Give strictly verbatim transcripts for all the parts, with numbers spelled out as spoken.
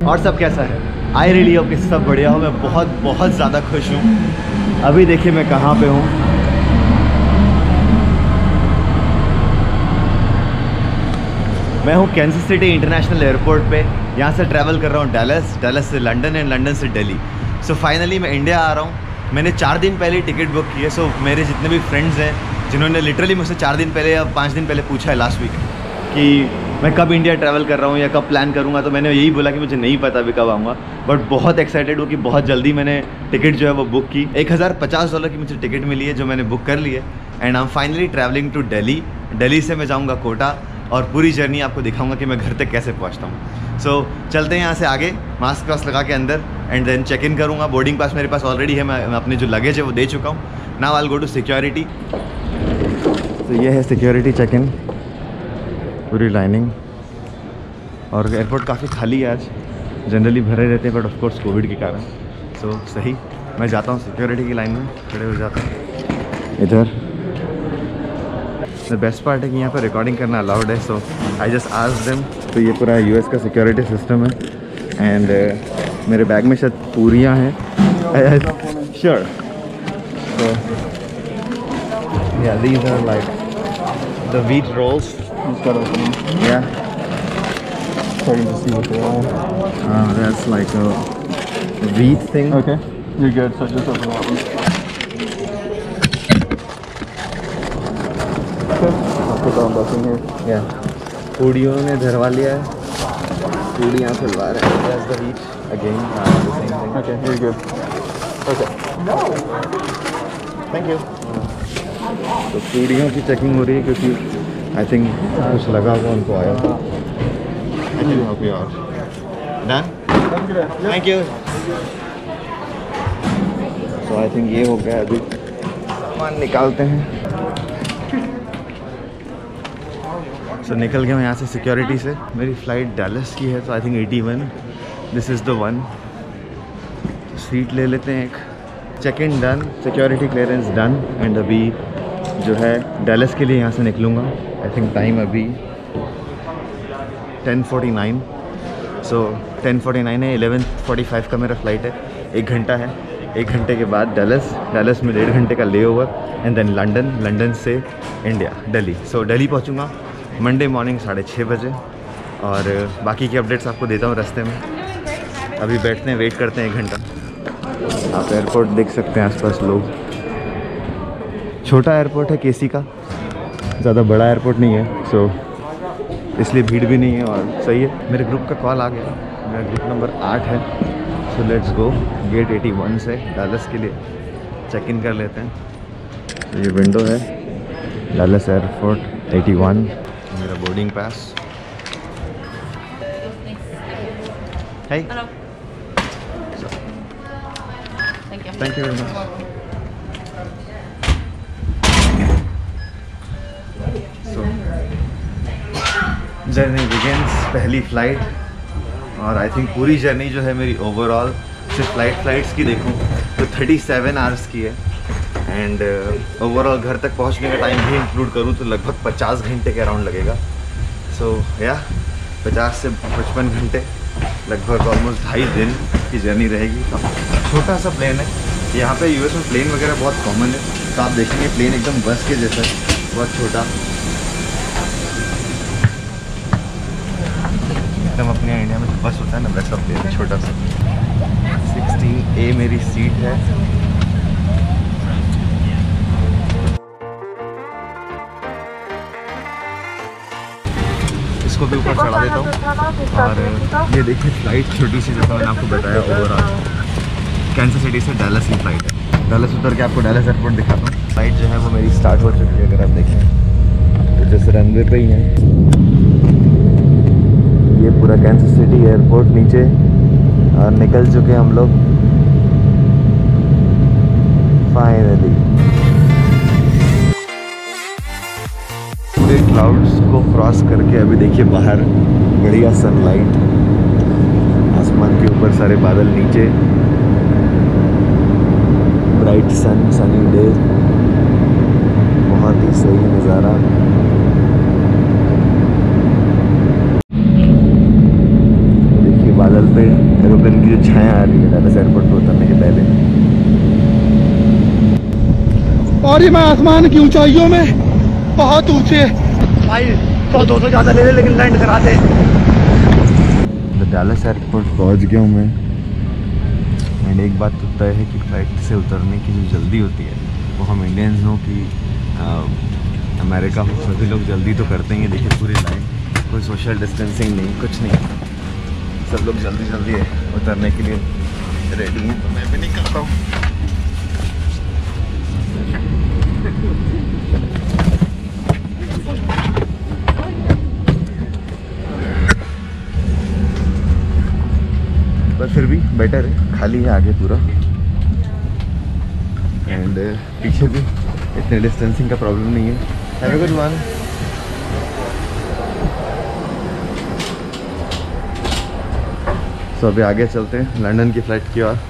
और सब कैसा है? आई रियली होप कि सब बढ़िया हो। मैं बहुत बहुत ज़्यादा खुश हूँ। अभी देखिए मैं कहाँ पे हूँ। मैं हूँ कैंसस सिटी इंटरनेशनल एयरपोर्ट पे। यहाँ से ट्रैवल कर रहा हूँ डैलस, डैलस से लंदन एंड लंदन से दिल्ली। सो फाइनली मैं इंडिया आ रहा हूँ। मैंने चार दिन पहले टिकट बुक की है। सो so, मेरे जितने भी फ्रेंड्स हैं जिन्होंने लिटरली मुझसे चार दिन पहले या पाँच दिन पहले पूछा है लास्ट वीक कि मैं कब इंडिया ट्रैवल कर रहा हूँ या कब प्लान करूँगा, तो मैंने यही बोला कि मुझे नहीं पता अभी कब आऊँगा, बट बहुत एक्साइटेड हूँ कि बहुत जल्दी मैंने टिकट जो है वो बुक की। एक हज़ार पचास डॉलर की मुझे टिकट मिली है जो मैंने बुक कर ली है। And I am finally travelling to Delhi. Delhi से मैं जाऊँगा कोटा और पूरी जर्नी आपको दिखाऊंगा कि मैं घर तक कैसे पहुँचता हूँ। सो so, चलते हैं यहाँ से आगे, मास्क वास्क लगा के अंदर एंड देन चेक इन करूँगा। बोर्डिंग पास मेरे पास ऑलरेडी है, मैं अपने जो लगेज है वो दे चुका हूँ। Now I will go to security. तो ये है सिक्योरिटी चेक इन, पूरी लाइनिंग। और एयरपोर्ट काफ़ी खाली है आज, जनरली भरे रहते हैं बट ऑफ कोर्स कोविड के कारण। सो so, सही मैं जाता हूँ सिक्योरिटी की लाइन में, खड़े हो जाता हूँ इधर। द बेस्ट पार्ट है कि यहाँ पर रिकॉर्डिंग करना अलाउड है। So I just asked them. तो ये पूरा यूएस का सिक्योरिटी सिस्टम है। एंड uh, मेरे बैग में शायद पूरियाँ हैं। Sure. So yeah, these are like the wheat rolls. Yeah. Starting to see what they are. Uh, that's like a wheat thing. Okay, you're good. So just open that one. Okay, I'll put that one back in here. Yeah. पूड़ियों ने धरवा लिया है, पूड़ियाँ खुलवा रहे हैं। That's the wheat again. Uh, the same thing. Okay, you're good. Okay. Thank you. तो पूड़ियों की चेकिंग हो रही है क्योंकि आई थिंक कुछ लगा हुआ उनको आया। I can help you out. Done? Thank you. So I think ये हो गया, अभी सामान निकालते हैं। So निकल गया मैं यहाँ से सिक्योरिटी से। मेरी फ़्लाइट डैलस की है, तो I think eighty one this is the one. Seat ले लेते हैं एक। Check in done, security clearance done. And अभी जो है डैलस के लिए यहाँ से निकलूँगा। आई थिंक टाइम अभी ten forty nine. So ten forty nine है, इलेवन फोर्टी फाइव का मेरा फ़्लाइट है। एक घंटा है, एक घंटे के बाद डैलस, डैलस में डेढ़ घंटे का layover and then London, London से इंडिया दिल्ली। सो दिल्ली पहुँचूँगा मंडे मॉर्निंग साढ़े छः बजे। और बाकी की अपडेट्स आपको देता हूँ रास्ते में। अभी बैठते हैं, वेट करते हैं एक घंटा। आप एयरपोर्ट देख सकते हैं, आसपास लोग। छोटा एयरपोर्ट है केसी का, ज़्यादा बड़ा एयरपोर्ट नहीं है। सो इसलिए भीड़ भी नहीं है और सही है। मेरे ग्रुप का कॉल आ गया, मेरा ग्रुप नंबर आठ है। So let's go. Gate eighty one से डैलस के लिए चेक इन कर लेते हैं। तो ये विंडो है डैलस एयरपोर्ट एटी वन, मेरा boarding pass. Hey. Hello. So, Thank you. thank you very much. So, journey begins, पहली फ़्लाइट। और आई थिंक पूरी जर्नी जो है मेरी ओवरऑल, सिर्फ फ़्लाइट फ़्लाइट्स की देखूँ तो थर्टी सेवन आवर्स की है। एंड ओवरऑल घर तक पहुँचने का टाइम भी इंक्लूड करूँ तो लगभग पचास घंटे के अराउंड लगेगा। सो so, या पचास से पचपन घंटे, लगभग ऑलमोस्ट ढाई दिन की जर्नी रहेगी। छोटा सा प्लेन है। यहाँ पे यूएस में प्लेन वगैरह बहुत कॉमन है, तो आप देखेंगे प्लेन एकदम बस के जैसा है, बहुत छोटा। एकदम अपने यहाँ इंडिया में जो बस होता है ना, वैसा प्लेन है, छोटा सा। सिक्सटीन ए मेरी सीट है। इसको भी ऊपर चढ़ा देता हूँ। और ये देखिए फ़्लाइट छोटी सी, जैसा मैंने आपको बताया ओवरऑल कैंसस सिटी से डैलस की फ़्लाइट है। डैलस उतर के आपको डैलस एयरपोर्ट दिखाता हूँ। फ़्लाइट जो है वो मेरी स्टार्ट हो चुकी है। अगर आप देखें तो जैसे रनवे पे ही है। ये पूरा कैंसस सिटी एयरपोर्ट नीचे, और निकल चुके हम लोग फाइनली। पूरे क्लाउड्स को क्रॉस करके अभी देखिए बाहर बढ़िया सनलाइट, आसमान के ऊपर सारे बादल, नीचे ब्राइट सन, सनी डे, बहुत ही सही नज़ारा। देखिए बादल पे अभी मैं आसमान की ऊंचाइयों में बहुत ऊंचे भाई सौ दो सौ ज़्यादा ले ले लेकिन लैंड करा दे। डैलस एयरपोर्ट पहुंच गया हूँ मैं। एंड एक बात तो तय है कि फ्लाइट से उतरने की जो जल्दी होती है वो हम इंडियंस हो कि अमेरिका हो, सभी लोग जल्दी तो करते ही हैं। देखिए पूरी लाइन, कोई सोशल डिस्टेंसिंग नहीं, कुछ नहीं, सब लोग जल्दी जल्दी है उतरने के लिए रेडी हैं। तो मैं भी निकलता हूँ। पर फिर भी बेटर है, खाली है आगे पूरा। एंड पीछे भी इतने डिस्टेंसिंग का प्रॉब्लम नहीं है। Have a good one. So अभी आगे चलते हैं लंदन की फ़्लाइट की ओर।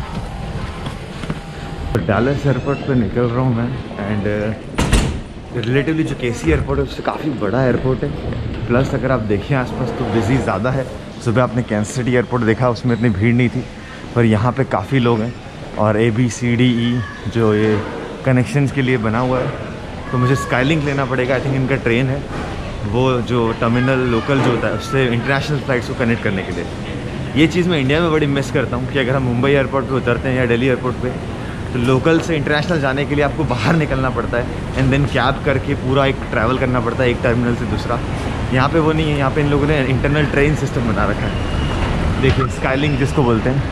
डैलस एयरपोर्ट पे निकल रहा हूँ मैं। एंड रिलेटिवली जो केसी एयरपोर्ट है उससे काफ़ी बड़ा एयरपोर्ट है। प्लस अगर आप देखें आसपास तो बिजी ज़्यादा है। सुबह आपने कैंसस सिटी एयरपोर्ट देखा, उसमें इतनी भीड़ नहीं थी, पर यहाँ पे काफ़ी लोग हैं। और A B C D E जो ये कनेक्शंस के लिए बना हुआ है, तो मुझे स्काईलिंक लेना पड़ेगा। आई थिंक इनका ट्रेन है वो जो टर्मिनल लोकल जो होता है उससे इंटरनेशनल फ़्लाइट्स को कनेक्ट करने के लिए। ये चीज़ मैं इंडिया में बड़ी मिस करता हूँ कि अगर हम मुंबई एयरपोर्ट पे उतरते हैं या दिल्ली एयरपोर्ट पे, तो लोकल से इंटरनेशनल जाने के लिए आपको बाहर निकलना पड़ता है एंड देन कैब करके पूरा एक ट्रैवल करना पड़ता है एक टर्मिनल से दूसरा। यहाँ पे वो नहीं है। यहाँ पे इन लोगों ने इंटरनल ट्रेन सिस्टम बना रखा है, देखिए स्काईलिंक जिसको बोलते हैं।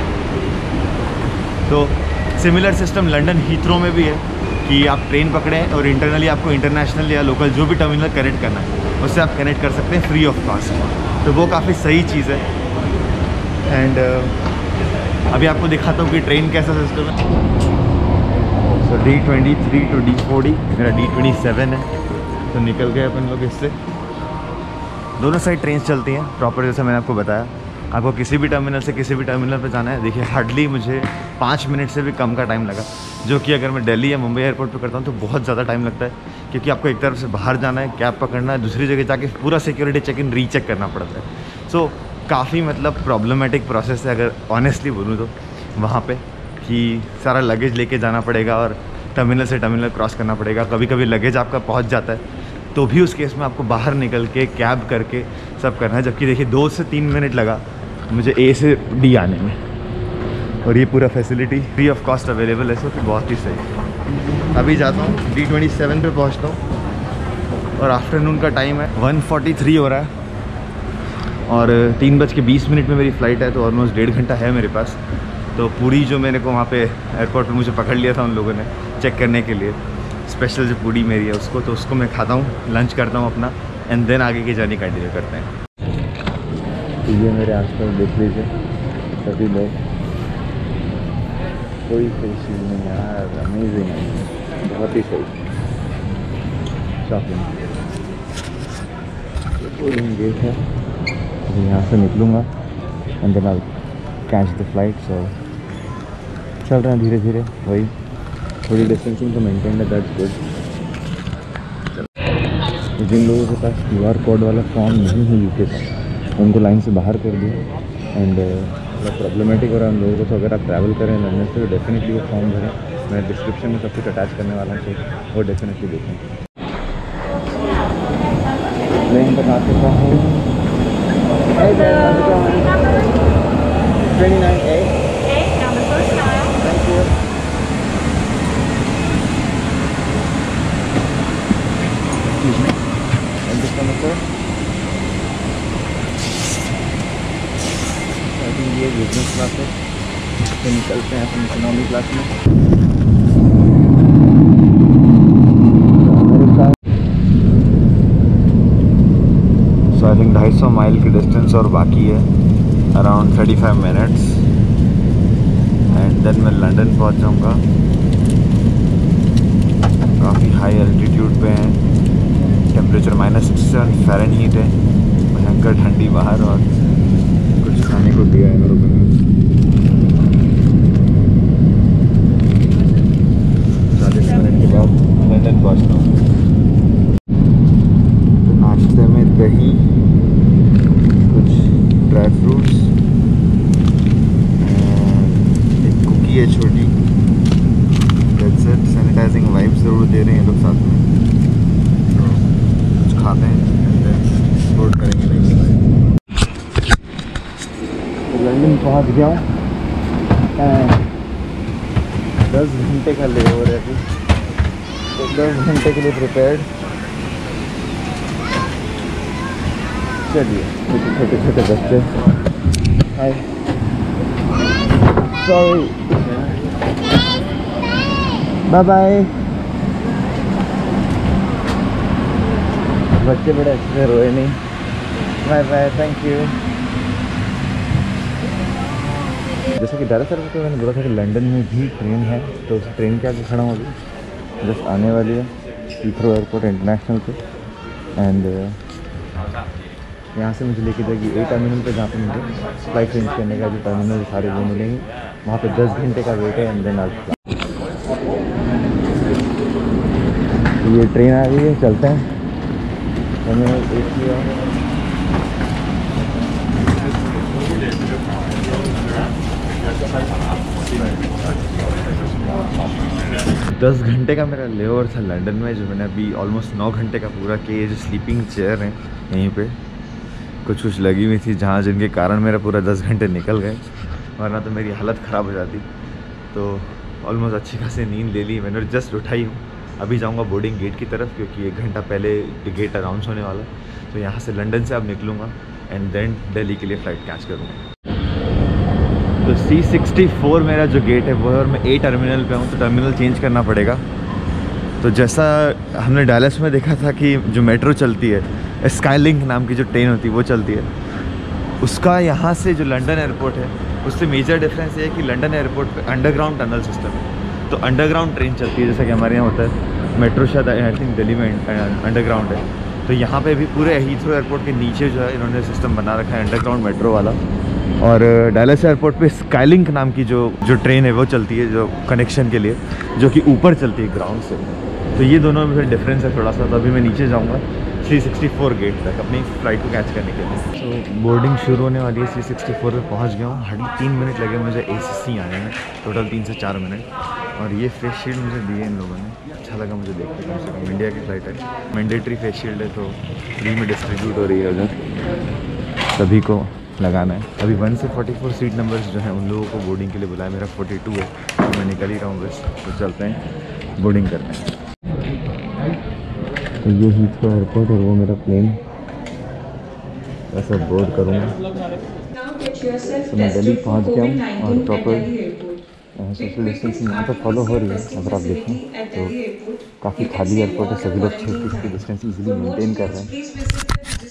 तो सिमिलर सिस्टम लंदन हीथ्रो में भी है कि आप ट्रेन पकड़ें और इंटरनली आपको इंटरनेशनल या लोकल जो भी टर्मिनल कनेक्ट करना है उससे आप कनेक्ट कर सकते हैं फ्री ऑफ कॉस्ट। तो वो काफ़ी सही चीज़ है। एंड uh, अभी आपको दिखाता हूँ कि ट्रेन कैसा सिस्टम है। So D twenty three to D forty, मेरा डी ट्वेंटी सेवन है। तो निकल गए अपन लोग इससे। दोनों साइड ट्रेन चलती हैं प्रॉपर, जैसे मैंने आपको बताया। आपको किसी भी टर्मिनल से किसी भी टर्मिनल पे जाना है। देखिए हार्डली मुझे पाँच मिनट से भी कम का टाइम लगा, जो कि अगर मैं दिल्ली या मुंबई एयरपोर्ट पे करता हूँ तो बहुत ज़्यादा टाइम लगता है, क्योंकि आपको एक तरफ से बाहर जाना है, कैब पकड़ना है, दूसरी जगह जाके पूरा सिक्योरिटी चेक इन रीचेक करना पड़ता है। सो काफ़ी मतलब प्रॉब्लमेटिक प्रोसेस है अगर ऑनेस्टली बोलूँ तो वहाँ पे, कि सारा लगेज लेके जाना पड़ेगा और टर्मिनल से टर्मिनल क्रॉस करना पड़ेगा। कभी कभी लगेज आपका पहुँच जाता है तो भी उस केस में आपको बाहर निकल के कैब करके सब करना है। जबकि देखिए दो से तीन मिनट लगा मुझे ए से डी आने में, और ये पूरा facility free of cost available है। सो तो बहुत ही सही। अभी जाता हूँ डी ट्वेंटी सेवन पे पहुँचता हूँ और आफ्टरनून का टाइम है, वन फोर्टी थ्री हो रहा है और तीन बज के बीस मिनट में मेरी फ़्लाइट है। तो ऑलमोस्ट डेढ़ घंटा है मेरे पास। तो पूरी जो मेरे को वहाँ पे एयरपोर्ट पे मुझे पकड़ लिया था उन लोगों ने चेक करने के लिए, स्पेशल जो पूड़ी मेरी है उसको, तो उसको मैं खाता हूँ, लंच करता हूँ अपना, एंड देन आगे की जर्नी कंटिन्यू करते हैं। तो ये मेरे आसपास देख लीजिए सभी लोग, कोई सही चीज़ नहीं यार, अमेजिंग है, बहुत ही सही शॉपिंग। बोर्डिंग गेट है, तो यहाँ से निकलूँगा and then I catch the flight. So चल रहे हैं धीरे धीरे, वही थोड़ी डिस्टेंसिंग तो मेंटेन है, दैट्स गुड। जिन लोगों के पास क्यू आर कोड वाला फॉर्म नहीं है यूके का, उनको लाइन से बाहर कर दिया। एंड थोड़ा प्रॉब्लमेटिक हो रहा है उन लोगों को, तो अगर आप ट्रैवल करें लंदन से तो डेफिनेटली वो फॉर्म भरें। मैं डिस्क्रिप्शन में सब कुछ अटैच करने वाला हूँ, तो वो डेफिनेटली देखें। प्लेन तक आ चुका हूँ। ट्वेंटी नाइन ए ये बिजनेस क्लास है, तो निकलते हैं अपन इकोनॉमी क्लास में। सो आई थिंक ढाई सौ माइल की डिस्टेंस और बाकी है, around thirty five minutes, and then मैं लंदन पहुंच जाऊंगा। काफ़ी हाई एल्टीट्यूड पे हैं, temperature minus sixty seven Fahrenheit है, भयंकर ठंडी बाहर, और कुछ खाने को दिया है इन लोगों ने। चालीस मिनट के बाद लंदन पहुँचता हूँ। तो नाश्ते में दही, कुछ ड्राई फ्रूट्स, एक कुकी है छोटी, दैट्स इट। सैनिटाइजिंग वाइप ले रहे हैं लोग साथ में, तो कुछ खाते हैं, बोर्ड करेंगे लंदन। तो लंदन पहुँच गया हूँ, दस घंटे का ले ओवर है अभी, तो दस घंटे के लिए प्रिपेयर्ड। चलिए छोटे छोटे छोटे बच्चे, हाय सॉरी, बाय बाय। बच्चे बड़े अच्छे से रोए नहीं, बाय बाय, थैंक यू। जैसा कि दरअसल तो मैंने बोला था कि लंदन में भी ट्रेन है, तो उस ट्रेन के आगे खड़ा हूँ अभी, जस्ट आने वाली है हीथ्रो एयरपोर्ट इंटरनेशनल पे। एंड यहाँ से मुझे लेके जाएगी ए टर्मिनल पे, जहाँ पे मुझे फ्लाइट चेंज करने का जो टर्मिनल सारे वो मिलेंगे, वहाँ पे दस घंटे का वेट है। एंड देन आज ये ट्रेन आ गई है, चलते हैं। टर्मिनल एक ही दस घंटे का मेरा लेओवर था लंदन में, जो मैंने अभी ऑलमोस्ट नौ घंटे का पूरा किया। ये जो स्लीपिंग चेयर हैं यहीं पे कुछ कुछ लगी हुई थी, जहाँ जिनके कारण मेरा पूरा दस घंटे निकल गए, वरना तो मेरी हालत ख़राब हो जाती। तो ऑलमोस्ट अच्छी खासी नींद ले ली मैंने, जस्ट उठाई हूँ। अभी जाऊँगा बोर्डिंग गेट की तरफ, क्योंकि एक घंटा पहले गेट अनाउंस होने वाला। तो यहाँ से लंदन से अब निकलूँगा एंड देन दिल्ली के लिए फ़्लाइट कैच करूँगा। तो सी सिक्सटी फोर मेरा जो गेट है वो है, और मैं ए टर्मिनल पे हूँ, तो टर्मिनल चेंज करना पड़ेगा। तो जैसा हमने डैलस में देखा था कि जो मेट्रो चलती है, स्काईलिंक नाम की जो ट्रेन होती है वो चलती है, उसका यहाँ से जो लंदन एयरपोर्ट है उससे मेजर डिफरेंस ये है कि लंदन एयरपोर्ट पे अंडरग्राउंड टनल सिस्टम है। तो अंडरग्राउंड ट्रेन चलती है, जैसा कि हमारे यहाँ होता है। मेट्रो शायद आई थिंक दिल्ली में अंडरग्राउंड है, तो यहाँ पे भी पूरे हीथ्रो एयरपोर्ट के नीचे जो है इन्होंने सिस्टम बना रखा है अंडरग्राउंड मेट्रो वाला। और डैलस एयरपोर्ट पे स्काईलिंक नाम की जो जो ट्रेन है वो चलती है, जो कनेक्शन के लिए, जो कि ऊपर चलती है ग्राउंड से। तो ये दोनों में फिर डिफरेंस है थोड़ा सा। तो अभी मैं नीचे जाऊँगा सी सिक्सटी फोर गेट तक अपनी फ़्लाइट को कैच करने के लिए। तो बोर्डिंग शुरू होने वाली है, सी सिक्सटी फोर पे पहुँच गया हूँ। हार्डली तीन मिनट लगे मुझे ए सी सी आने में, टोटल तीन से चार मिनट। और ये फेस शील्ड मुझे दिए इन लोगों ने, अच्छा लगा मुझे देख के। कम से कम इंडिया की फ़्लाइट है, मैंडेटरी फेस शील्ड है, तो फ्री में डिस्ट्रीब्यूट हो रही है उधर, सभी को लगाना है। अभी वन से फोर्टी फोर सीट नंबर्स जो हैं उन लोगों को बोर्डिंग के लिए बुलाया, मेरा फोर्टी टू है, तो मैं निकल ही रहा हूँ बस। तो चलते हैं बोर्डिंग करते हैं। तो ये हीथ्रो एयरपोर्ट और वो मेरा प्लेन, ऐसा बोर्ड करूँगा। तो मैं दिल्ली पहुँच गया हूँ और प्रॉपर सोशल डिस्टेंसिंग यहाँ पर फॉलो हो रही है। अगर आप देखें तो काफ़ी खाली एयरपोर्ट है, सभी लोग छः फीट की डिस्टेंस ईजिली मेंटेन कर रहे हैं।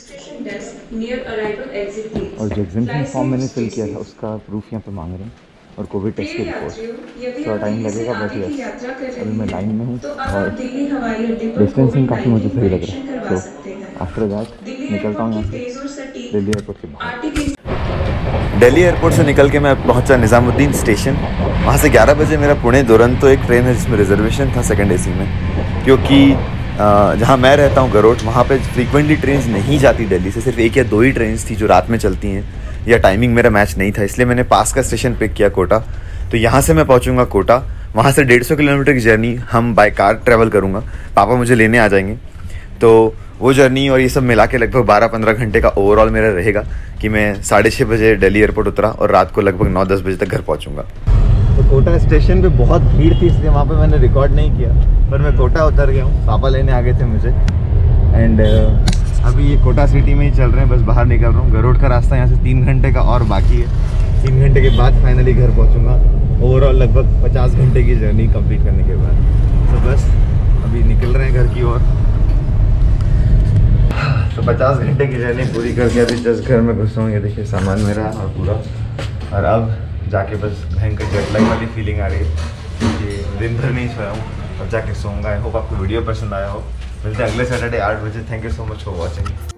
और जो एग्जामिशन फॉर्म मैंने फिल किया था उसका प्रूफ यहाँ पे मांग रहे हैं, और कोविड टेस्ट की रिपोर्ट। थोड़ा टाइम लगेगा बट यस, अभी मैं लाइन में हूँ और डिस्टेंसिंग काफ़ी मुझे सही लग रहा है। तो आफ्टर दैट निकलता हूँ यहाँ से दिल्ली एयरपोर्ट के बाहर। दिल्ली एयरपोर्ट से निकल के मैं पहुँचा निज़ामुद्दीन स्टेशन। वहाँ से ग्यारह बजे मेरा पुणे दुरंतो एक ट्रेन है जिसमें रिजर्वेशन था सेकंड एसी में, क्योंकि जहाँ मैं रहता हूँ गरोट, वहाँ पे फ्रीक्वेंटली ट्रेन्स नहीं जाती दिल्ली से, सिर्फ एक या दो ही ट्रेन्स थी जो रात में चलती हैं, या टाइमिंग मेरा मैच नहीं था, इसलिए मैंने पास का स्टेशन पिक किया कोटा। तो यहाँ से मैं पहुँचूँगा कोटा, वहाँ से डेढ़ सौ किलोमीटर की जर्नी हम बाय कार ट्रैवल करूँगा, पापा मुझे लेने आ जाएंगे। तो वो जर्नी और ये सब मिला के लगभग बारह पंद्रह घंटे का ओवरऑल मेरा रहेगा, कि मैं साढ़े छः बजे दिल्ली एयरपोर्ट उतरा और रात को लगभग नौ दस बजे तक घर पहुँचूँगा। तो कोटा स्टेशन पे बहुत भीड़ थी, इसलिए वहाँ पे मैंने रिकॉर्ड नहीं किया, पर मैं कोटा उतर गया हूँ, पापा लेने आ गए थे मुझे। एंड uh, अभी ये कोटा सिटी में ही चल रहे हैं, बस बाहर निकल रहा हूँ। गरोट का रास्ता यहाँ से तीन घंटे का और बाकी है, तीन घंटे के बाद फाइनली घर पहुँचूँगा। ओवरऑल लगभग पचास घंटे की जर्नी कंप्लीट करने के बाद। तो बस अभी निकल रहे हैं घर की ओर। तो पचास घंटे की जर्नी पूरी करके अभी जस्ट घर में घुसा हूँ। ये देखिए सामान मेरा और पूरा, और अब जाके बस भयंकर जेट लैग वाली फीलिंग आ रही है, क्योंकि दिन भर नहीं सोया हूँ, अब जाके सोऊंगा। आई होप आपको वीडियो पसंद आया हो। मिलते हैं अगले सैटरडे आठ बजे। Thank you so much for watching.